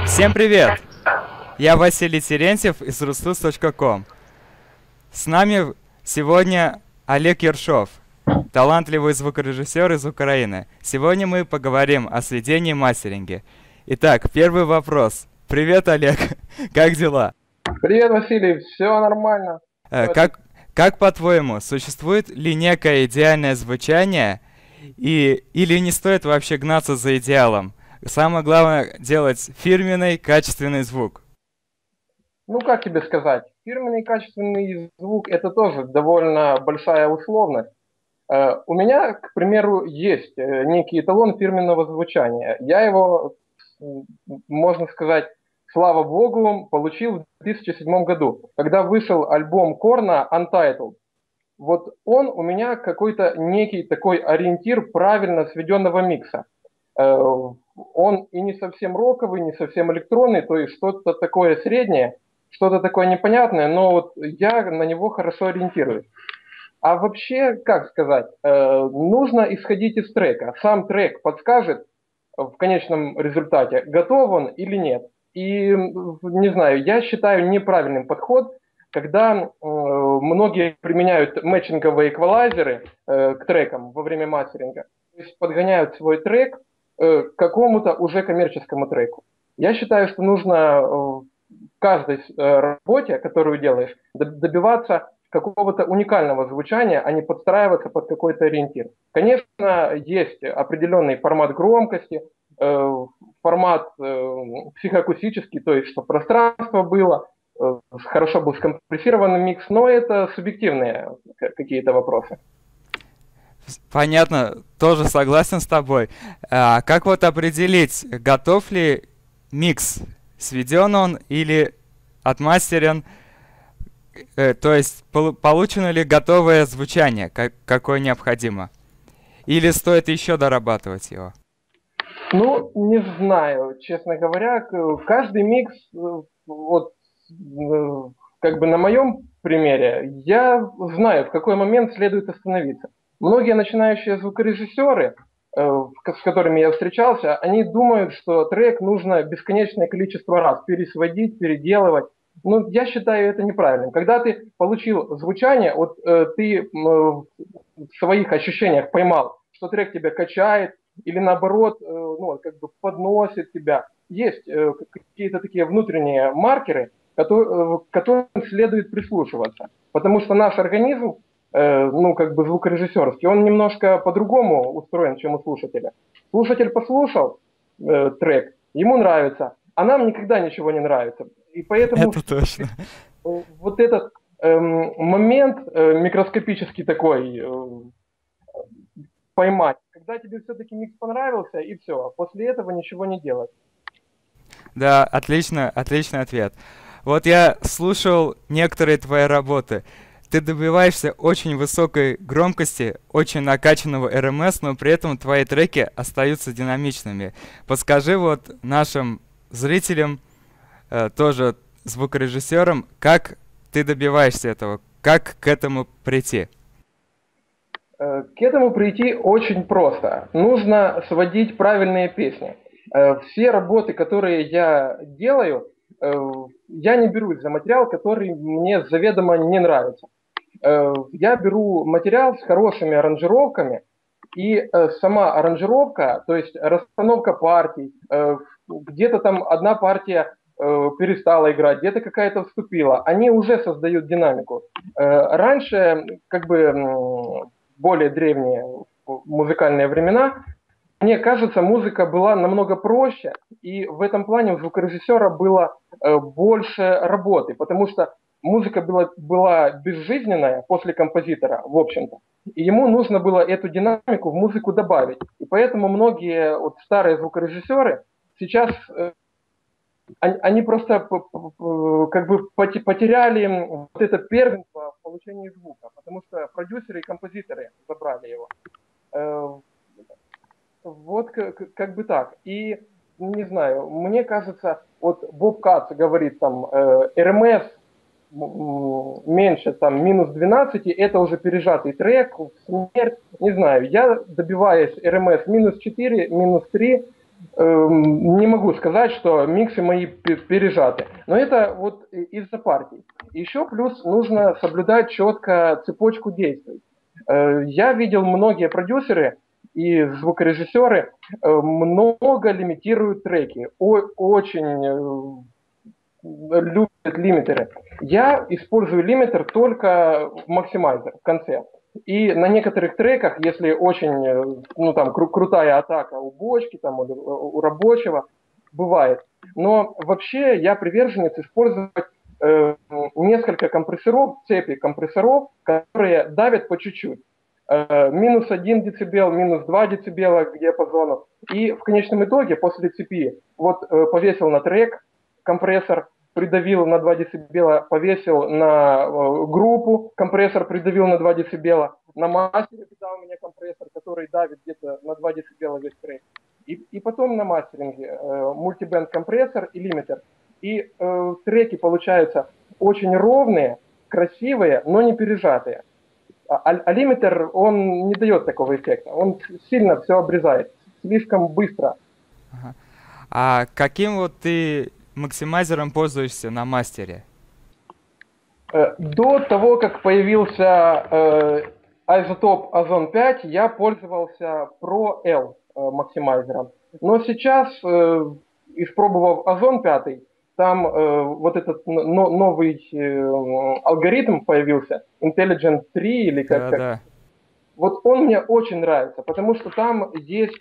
Всем привет! Я Василий Терентьев из Ruslus.com. С нами сегодня Олег Ершов, талантливый звукорежиссер из Украины. Сегодня мы поговорим о сведении и мастеринге. Итак, первый вопрос. Привет, Олег. Как дела? Привет, Василий. Все нормально. Как по-твоему, существует ли некое идеальное звучание, или не стоит вообще гнаться за идеалом? Самое главное делать фирменный, качественный звук. Ну, как тебе сказать, фирменный качественный звук – это тоже довольно большая условность. У меня, к примеру, есть некий эталон фирменного звучания. Я его, можно сказать, слава богу, получил в 2007 году, когда вышел альбом Корна Untitled. Вот он у меня какой-то некий такой ориентир правильно сведенного микса. Он и не совсем роковый, не совсем электронный, то есть что-то такое среднее, что-то такое непонятное, но вот я на него хорошо ориентируюсь. А вообще, как сказать, нужно исходить из трека. Сам трек подскажет в конечном результате, готов он или нет. И, не знаю, я считаю неправильным подход, когда многие применяют мэтчинговые эквалайзеры к трекам во время мастеринга. То есть подгоняют свой трек к какому-то уже коммерческому треку. Я считаю, что нужно в каждой работе, которую делаешь, добиваться какого-то уникального звучания, а не подстраиваться под какой-то ориентир. Конечно, есть определенный формат громкости, формат психоакустический, то есть, чтобы пространство было, хорошо был скомпрессированный микс, но это субъективные какие-то вопросы. Понятно, тоже согласен с тобой. А как вот определить, готов ли микс, сведен он или отмастерен, то есть получено ли готовое звучание, какое необходимо? Или стоит еще дорабатывать его? Ну, не знаю, честно говоря, каждый микс, вот как бы на моем примере, я знаю, в какой момент следует остановиться. Многие начинающие звукорежиссеры, с которыми я встречался, они думают, что трек нужно бесконечное количество раз пересводить, переделывать. Ну, я считаю это неправильным. Когда ты получил звучание, вот ты в своих ощущениях поймал, что трек тебя качает, или наоборот, ну, как бы подносит тебя. Есть какие-то такие внутренние маркеры, к которым следует прислушиваться. Потому что наш организм, ну, как бы звукорежиссерский, он немножко по-другому устроен, чем у слушателя. Слушатель послушал трек, ему нравится, а нам никогда ничего не нравится. И поэтому это точно. Вот этот момент микроскопический такой поймать, когда тебе все-таки микс понравился, и все, после этого ничего не делать. Да, отличный ответ. Вот я слушал некоторые твои работы. Ты добиваешься очень высокой громкости, очень накачанного РМС, но при этом твои треки остаются динамичными. Подскажи вот нашим зрителям, тоже звукорежиссерам, как ты добиваешься этого, как к этому прийти? К этому прийти очень просто. Нужно сводить правильные песни. Все работы, которые я делаю, я не берусь за материал, который мне заведомо не нравится. Я беру материал с хорошими аранжировками, и сама аранжировка, то есть расстановка партий, где-то там одна партия перестала играть, где-то какая-то вступила, они уже создают динамику. Раньше, как бы более древние музыкальные времена, мне кажется, музыка была намного проще, и в этом плане у звукорежиссера было больше работы, потому что музыка была безжизненная после композитора, в общем-то, и ему нужно было эту динамику в музыку добавить. И поэтому многие вот старые звукорежиссеры сейчас они просто как бы потеряли вот это первенство в получении звука, потому что продюсеры и композиторы забрали его. Вот как бы так. И, не знаю, мне кажется, вот Боб Кац говорит там, РМС меньше там минус 12, это уже пережатый трек, смерть, не знаю, я добиваюсь РМС минус 4, минус 3, Не могу сказать, что миксы мои пережаты. Но это вот из-за партий. Еще плюс нужно соблюдать четко цепочку действий. Я видел многие продюсеры и звукорежиссеры много лимитируют треки. Очень любят лимитеры. Я использую лимитер только в максимайзер в конце. И на некоторых треках, если очень, ну там, крутая атака у бочки там, или у рабочего, бывает. Но вообще я приверженец использовать несколько компрессоров, цепи компрессоров, которые давят по чуть-чуть. Минус 1 дБ, минус 2 дБ к диапазону. И в конечном итоге, после цепи, вот повесил на трек компрессор, придавил на 2 дБ, повесил на группу, компрессор придавил на 2 дБ, на мастере всегда у меня компрессор, который давит где-то на 2 дБ весь трек. И потом на мастеринге мультибенд компрессор и лимитер. И треки получаются очень ровные, красивые, но не пережатые. А лимитер, он не дает такого эффекта. Он сильно все обрезает, слишком быстро. Ага. А каким вот ты максимайзером пользуешься на мастере? До того, как появился Isotope Ozone 5, я пользовался Pro L максимайзером. Но сейчас, испробовав Ozone 5, там вот этот новый алгоритм появился, Intelligent 3 или как. Да. Вот он мне очень нравится, потому что там есть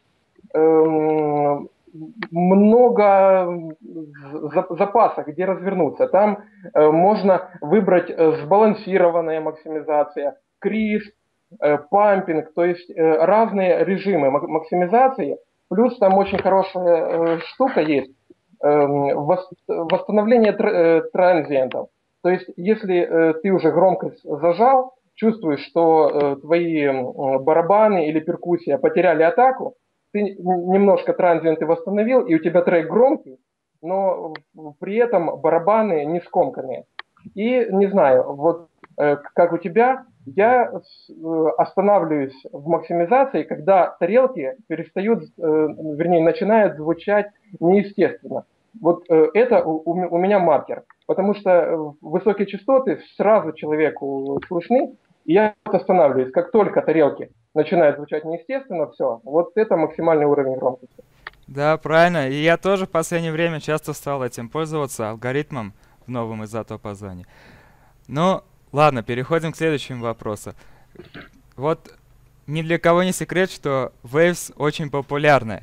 много запаса, где развернуться. Там можно выбрать сбалансированная максимизация, крисп, пампинг, то есть разные режимы максимизации. Плюс там очень хорошая штука есть, восстановление транзиентов. То есть если ты уже громкость зажал, чувствуешь, что твои барабаны или перкуссия потеряли атаку, ты немножко транзиенты восстановил, и у тебя трек громкий, но при этом барабаны не скомканные. И не знаю, вот как у тебя, я останавливаюсь в максимизации, когда тарелки перестают, вернее, начинают звучать неестественно. Вот это у меня маркер, потому что высокие частоты сразу человеку слышны, и я останавливаюсь, как только тарелки начинают звучать неестественно, все, вот это максимальный уровень громкости. Да, правильно. И я тоже в последнее время часто стал этим пользоваться, алгоритмом в новом Isotope Ozone. Ну, ладно, переходим к следующему вопросу. Вот ни для кого не секрет, что Waves очень популярны.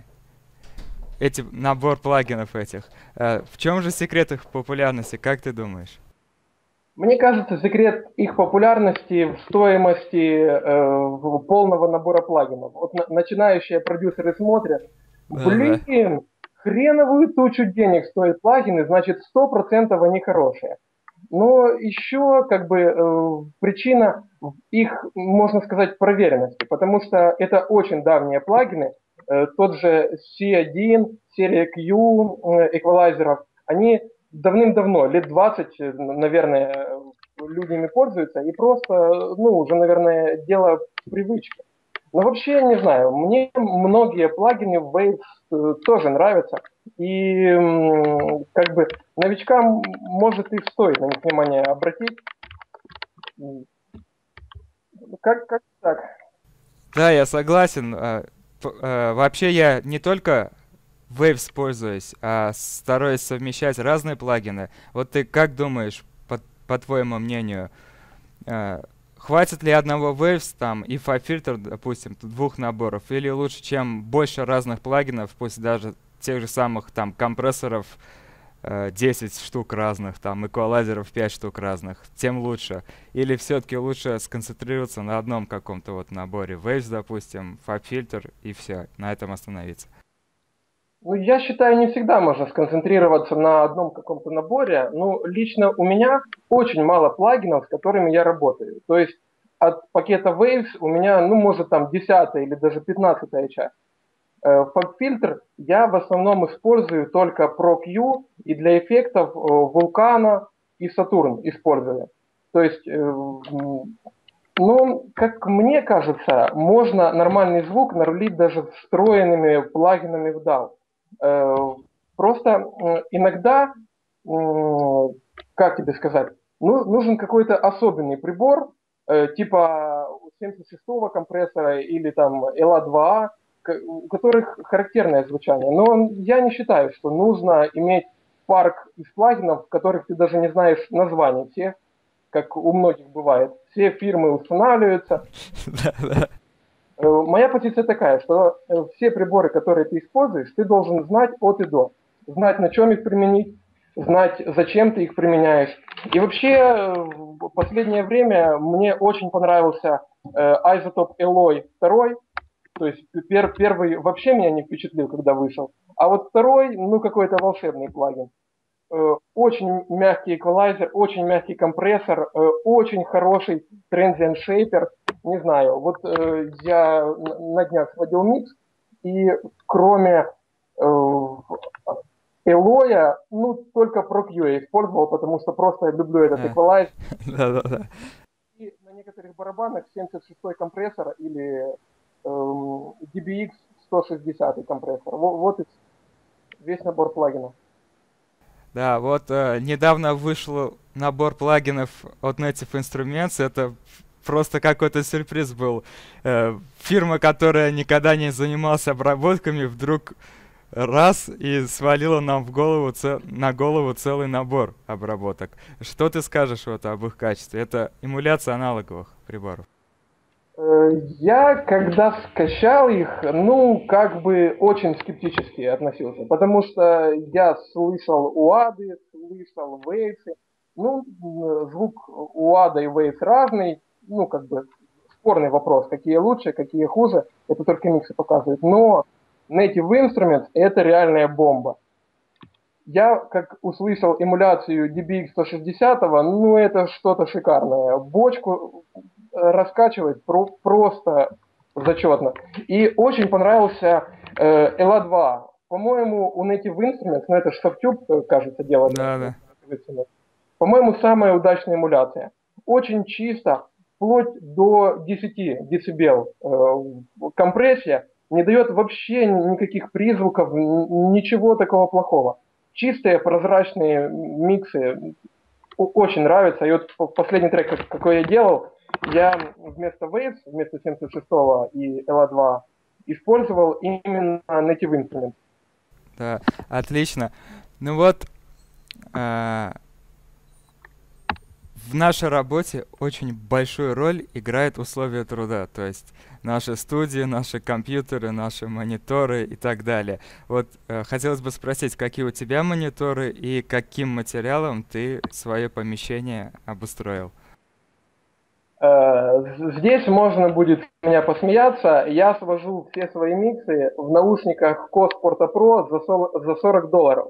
Набор плагинов этих. В чем же секрет их популярности, как ты думаешь? Мне кажется, секрет их популярности в стоимости полного набора плагинов. Вот начинающие продюсеры смотрят, Да. блин, хреновую тучу денег стоят плагины, значит 100% они хорошие. Но еще как бы причина их, можно сказать, проверенности, потому что это очень давние плагины, тот же C1, серия Q эквалайзеров, они давным-давно, лет 20, наверное, люди ими пользуются, и просто, ну, уже, наверное, дело привычки. Но вообще, не знаю, мне многие плагины в Waves тоже нравятся, и как бы новичкам, может, и стоит на них внимание обратить. Как так? Да, я согласен. Вообще я не только Waves пользуюсь, а стараюсь совмещать разные плагины. Вот ты как думаешь, по твоему мнению, хватит ли одного Waves там и FileFilter, допустим, двух наборов, или лучше, чем больше разных плагинов, пусть даже тех же самых там компрессоров 10 штук разных, там эквалайзеров 5 штук разных, тем лучше. Или все-таки лучше сконцентрироваться на одном каком-то вот наборе Waves, допустим, FileFilter и все, на этом остановиться. Ну, я считаю, не всегда можно сконцентрироваться на одном каком-то наборе. Ну, лично у меня очень мало плагинов, с которыми я работаю. То есть от пакета Waves у меня, ну, может, там 10-я или даже 15-я часть. FabFilter я в основном использую только ProQ и для эффектов Vulkan и Saturn использую. То есть, ну, как мне кажется, можно нормальный звук нарулить даже встроенными плагинами в DAW. Э, Просто иногда, как тебе сказать, нужен какой-то особенный прибор, типа 76-го компрессора или там LA2A, у которых характерное звучание. Но я не считаю, что нужно иметь парк из плагинов, в которых ты даже не знаешь названий всех, как у многих бывает. Все фирмы устанавливаются. Да, да. Моя позиция такая, что все приборы, которые ты используешь, ты должен знать от и до. Знать, на чем их применить, знать, зачем ты их применяешь. И вообще, в последнее время мне очень понравился Isotope Alloy 2, то есть первый вообще меня не впечатлил, когда вышел, а вот второй, ну, какой-то волшебный плагин. Очень мягкий эквалайзер, очень мягкий компрессор, очень хороший transient shaper. Не знаю, вот я на днях сводил микс, и кроме Элоя, ну, только ProQ я использовал, потому что просто люблю этот А, эквалайзер. да, да, да. И на некоторых барабанах 76-й компрессор или DBX 160 компрессор. Вот и весь набор плагинов. Да, вот недавно вышел набор плагинов от Native Instruments. Это просто какой-то сюрприз был. Фирма, которая никогда не занималась обработками, вдруг раз и свалила нам на голову целый набор обработок. Что ты скажешь вот об их качестве? Это эмуляция аналоговых приборов. Я, когда скачал их, ну, как бы очень скептически относился, потому что я слышал УАДы, слышал вейсы, ну, звук УАДа и вейс разный, ну, как бы спорный вопрос, какие лучше, какие хуже, это только миксы показывают, но Native Instruments это реальная бомба. Я, как услышал эмуляцию DBX 160, ну, это что-то шикарное. Бочку раскачивает просто зачетно. И очень понравился LA2. По-моему, у Native Instruments, ну, это же Softube, кажется, делали. Да, да. По-моему, самая удачная эмуляция. Очень чисто, вплоть до 10 дБ. Компрессия не дает вообще никаких призвуков, ничего такого плохого. Чистые прозрачные миксы очень нравятся. И вот последний трек, какой я делал, я вместо Waves, вместо 76-го и LA2 использовал именно Native Instruments. Да, отлично. Ну вот, а, в нашей работе очень большую роль играют условия труда, то есть наши студии, наши компьютеры, наши мониторы и так далее. Вот хотелось бы спросить, какие у тебя мониторы и каким материалом ты свое помещение обустроил? Здесь можно будет с меня посмеяться. Я свожу все свои миксы в наушниках COS Porta Pro за $40.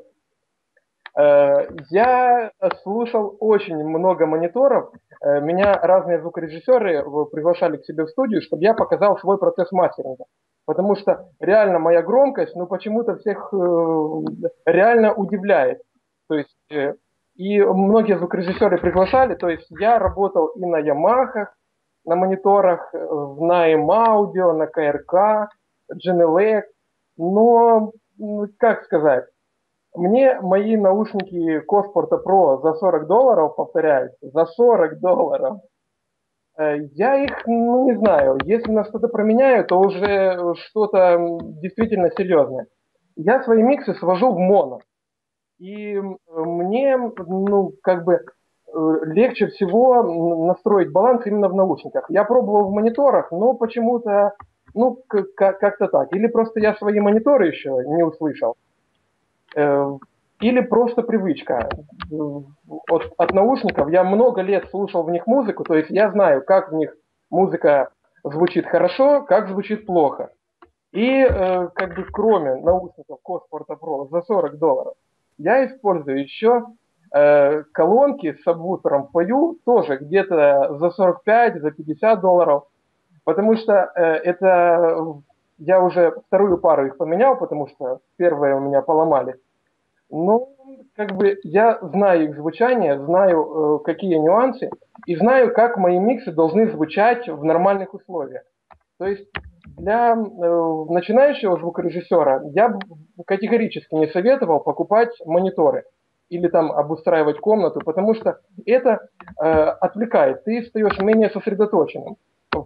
Я слушал очень много мониторов. Меня разные звукорежиссеры приглашали к себе в студию, чтобы я показал свой процесс мастеринга. Потому что реально моя громкость, ну почему-то всех реально удивляет. То есть и многие звукорежиссеры приглашали, то есть я работал и на Ямахах, на мониторах, на M-Audio, на КРК, Genelec, но, как сказать, мне мои наушники Коспорта Pro за $40, повторяюсь, за $40, я их, ну, не знаю, если на что-то променяю, то уже что-то действительно серьезное. Я свои миксы свожу в моно. И мне, ну, как бы легче всего настроить баланс именно в наушниках. Я пробовал в мониторах, но почему-то, ну, как-то так. Или просто я свои мониторы еще не услышал, или просто привычка. От наушников я много лет слушал в них музыку, то есть я знаю, как в них музыка звучит хорошо, как звучит плохо. И как бы кроме наушников Коспорта Pro за $40, я использую еще колонки с сабвуфером пою тоже где-то за 45, за $50, потому что это я уже вторую пару их поменял, потому что первые у меня поломались. Ну, как бы я знаю их звучание, знаю какие нюансы и знаю, как мои миксы должны звучать в нормальных условиях. То есть Для начинающего звукорежиссера я бы категорически не советовал покупать мониторы или там обустраивать комнату, потому что это отвлекает, ты стаешь менее сосредоточенным.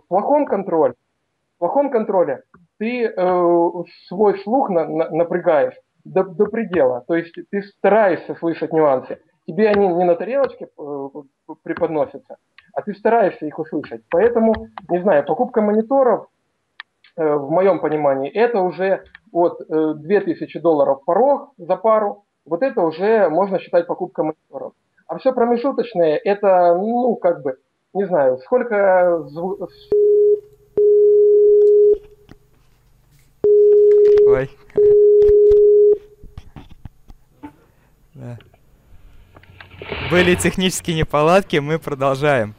В плохом контроле ты свой слух напрягаешь до предела, то есть ты стараешься слышать нюансы. Тебе они не на тарелочке преподносятся, а ты стараешься их услышать. Поэтому, не знаю, покупка мониторов в моем понимании, это уже от $2000 порог за пару, вот это уже можно считать покупкой мониторов. А все промежуточное, это, ну, как бы, не знаю, сколько... Ой. Да. Были технические неполадки, мы продолжаем.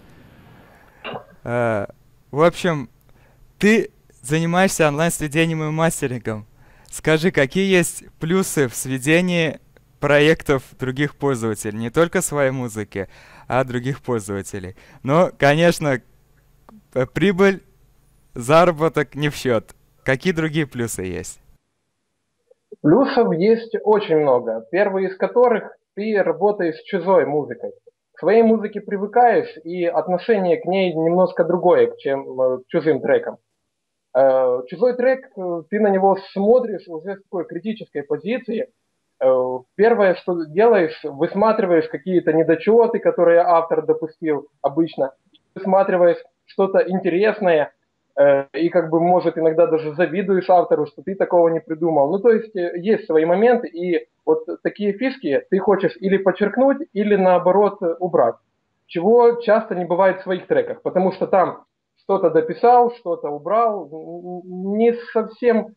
В общем, ты занимаешься онлайн-сведением и мастерингом. Скажи, какие есть плюсы в сведении проектов других пользователей? Не только своей музыки, а других пользователей. Но, конечно, прибыль, заработок не в счет. Какие другие плюсы есть? Плюсов есть очень много. Первый из которых ты работаешь с чужой музыкой. К своей музыке привыкаешь, и отношение к ней немножко другое, чем к чужим трекам. Чужой трек, ты на него смотришь уже с такой критической позиции. Первое, что делаешь, высматриваешь какие-то недочеты, которые автор допустил обычно, высматриваешь что-то интересное, и как бы, может, иногда даже завидуешь автору, что ты такого не придумал. Ну, то есть, есть свои моменты, и вот такие фишки ты хочешь или подчеркнуть, или наоборот убрать. Чего часто не бывает в своих треках, потому что там что-то дописал, что-то убрал, не совсем,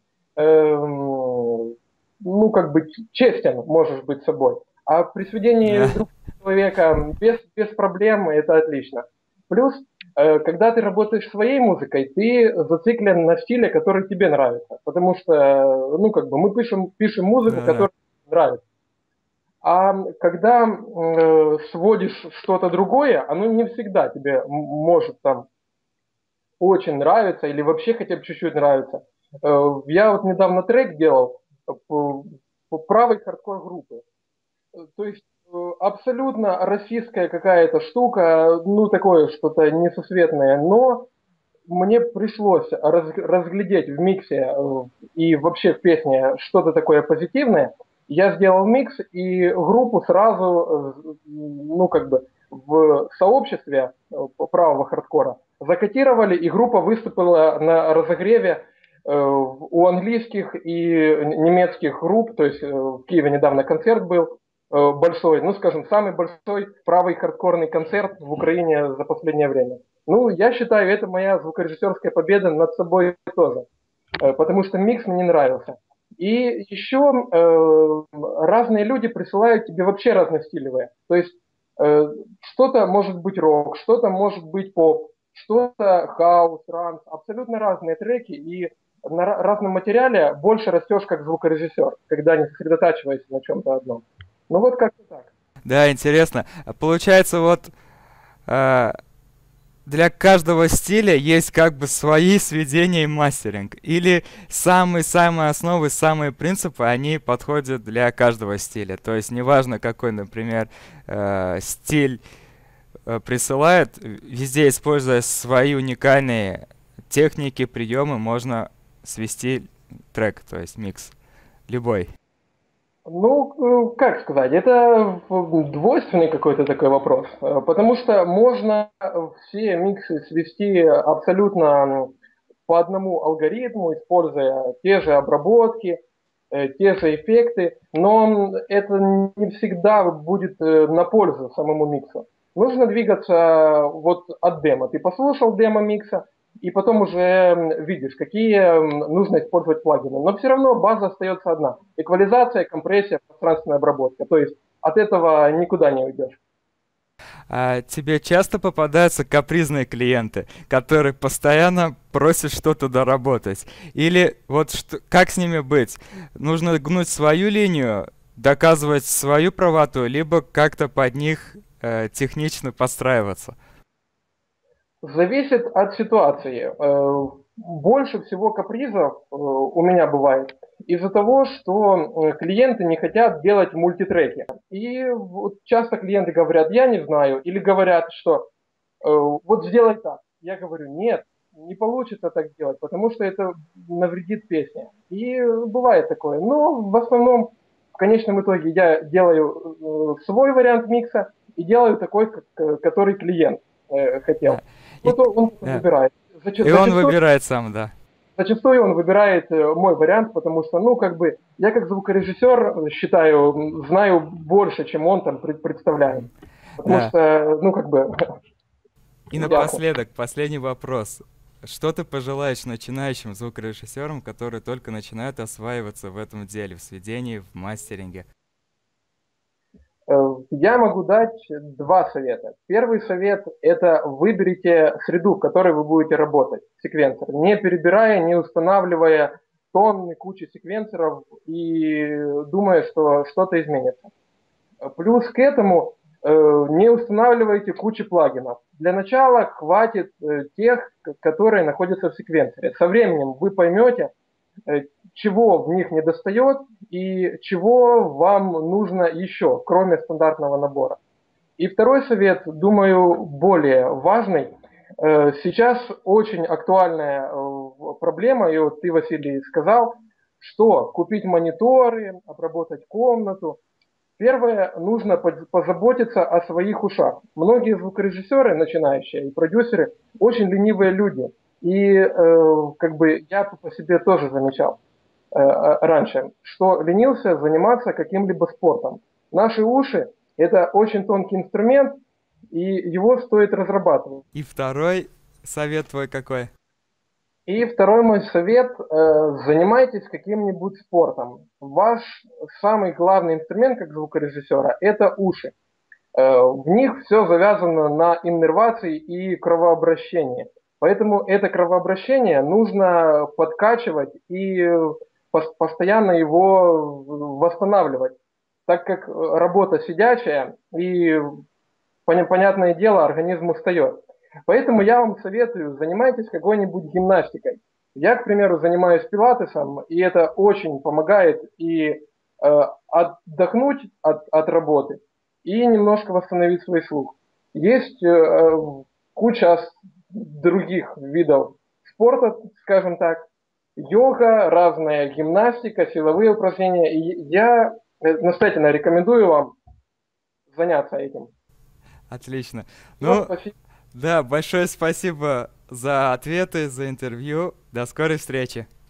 ну, как бы честен можешь быть собой. А при сведении Да. другого человека без проблем это отлично. Плюс, когда ты работаешь своей музыкой, ты зациклен на стиле, который тебе нравится. Потому что, ну, как бы мы пишем музыку, Да-да. которая нравится. А когда сводишь что-то другое, оно не всегда тебе может там очень нравится или вообще хотя бы чуть-чуть нравится. Я вот недавно трек делал по правой хардкор группы. То есть абсолютно российская какая-то штука, ну такое что-то несусветное, но мне пришлось разглядеть в миксе и вообще в песне что-то такое позитивное. Я сделал микс и группу сразу, ну как бы в сообществе правого хардкора закодировали, и группа выступила на разогреве у английских и немецких групп, то есть в Киеве недавно концерт был большой, ну скажем, самый большой правый хардкорный концерт в Украине за последнее время. Ну, я считаю, это моя звукорежиссерская победа над собой тоже, потому что микс мне нравился. И еще разные люди присылают тебе вообще разностилевые. То есть что-то может быть рок, что-то может быть поп, что-то хаус, ранс, абсолютно разные треки, и на разном материале больше растешь как звукорежиссер, когда не сосредотачиваешься на чем-то одном. Ну вот как-то так. Да, интересно. Получается, вот э, для каждого стиля есть как бы свои сведения и мастеринг. Или самые-самые основы, самые принципы, они подходят для каждого стиля. То есть неважно, какой, например, стиль присылает, везде используя свои уникальные техники, приемы, можно свести трек, то есть микс. Любой. Ну, как сказать, это двойственный какой-то такой вопрос, потому что можно все миксы свести абсолютно по одному алгоритму, используя те же обработки, те же эффекты, но это не всегда будет на пользу самому миксу. Нужно двигаться вот от демо. Ты послушал демо микса, и потом уже видишь, какие нужно использовать плагины. Но все равно база остается одна. Эквализация, компрессия, пространственная обработка. То есть от этого никуда не уйдешь. А тебе часто попадаются капризные клиенты, которые постоянно просят что-то доработать? Или вот что, как с ними быть? Нужно гнуть свою линию, доказывать свою правоту, либо как-то под них технично подстраиваться? Зависит от ситуации. больше всего капризов у меня бывает из-за того, что клиенты не хотят делать мультитреки. И вот часто клиенты говорят, я не знаю, или говорят, что вот сделай так. Я говорю, нет, не получится так сделать, потому что это навредит песне. И бывает такое. Но в основном, в конечном итоге, я делаю свой вариант микса и делаю такой, который клиент хотел. Да. И, Вот он да. выбирает. И он выбирает сам, да. Зачастую он выбирает мой вариант, потому что, ну, как бы, я как звукорежиссер считаю, знаю больше, чем он там представляет. Потому Да. что, ну, как бы, И ясно. напоследок, последний вопрос. Что ты пожелаешь начинающим звукорежиссерам, которые только начинают осваиваться в этом деле, в сведении, в мастеринге? Я могу дать два совета. Первый совет – это выберите среду, в которой вы будете работать, секвенсор, не перебирая, не устанавливая тонны, кучи секвенсоров и думая, что что-то изменится. Плюс к этому не устанавливайте кучу плагинов. Для начала хватит тех, которые находятся в секвенсоре. Со временем вы поймете, чего в них недостает и чего вам нужно еще, кроме стандартного набора. И второй совет, думаю, более важный. Сейчас очень актуальная проблема, и вот ты, Василий, сказал, что купить мониторы, обработать комнату. Первое, нужно позаботиться о своих ушах. Многие звукорежиссеры, начинающие, и продюсеры, очень ленивые люди. И как бы я по себе тоже замечал раньше, что ленился заниматься каким-либо спортом. Наши уши – это очень тонкий инструмент, и его стоит разрабатывать. И второй совет твой какой? И второй мой совет – занимайтесь каким-нибудь спортом. Ваш самый главный инструмент как звукорежиссера – это уши. В них все завязано на иннервации и кровообращении. Поэтому это кровообращение нужно подкачивать и постоянно его восстанавливать, так как работа сидячая и, понятное дело, организм устает. Поэтому я вам советую, занимайтесь какой-нибудь гимнастикой. Я, к примеру, занимаюсь пилатесом, и это очень помогает и отдохнуть от работы, и немножко восстановить свой слух. Есть куча других видов спорта, скажем так, йога, разная гимнастика, силовые упражнения. И я настоятельно рекомендую вам заняться этим. Отлично. Все, Ну, спасибо. да, большое спасибо за ответы, за интервью. До скорой встречи.